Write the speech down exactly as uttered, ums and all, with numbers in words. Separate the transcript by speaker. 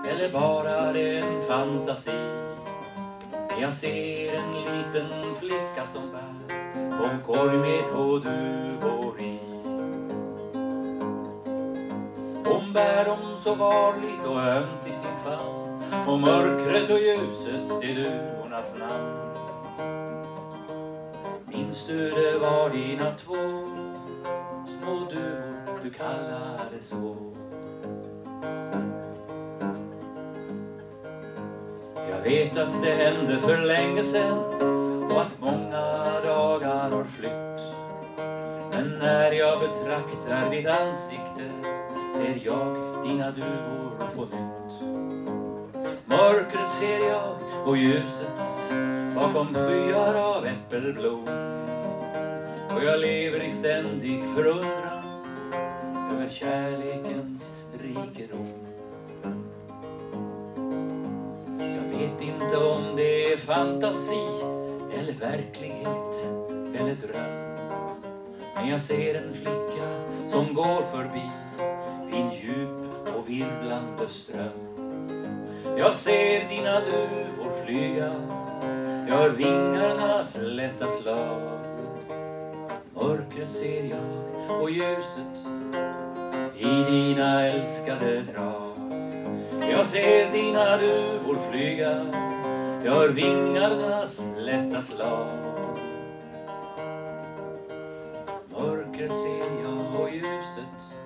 Speaker 1: eller bara det en fantasi. Men jag ser en liten flicka som bär på en korg med två duvor i. Hon bär dem så varligt och ömt i sin famn, och mörkret och ljuset till duvornas namn. Minns du det var dina två små duvor du kallade så? Jag vet att det hände för länge sedan och att många dagar har flytt. Men när jag betraktar ditt ansikte ser jag dina duvor på nytt. Mörkret ser jag och ljuset bakom skyar av äppelblom. Och jag lever i ständig förundran över kärlekens rikedom. Jag vet inte om det är fantasi eller verklighet eller dröm. Men jag ser en flicka som går förbi i en djup och virvlande ström. Jag ser dina duvor flyga, jag hör vingarnas lätta slag. Mörkret ser jag och ljuset i dina älskade drag. Jag ser dina duvor flyga, jag hör vingarnas lätta slag. Mörkret ser jag och ljuset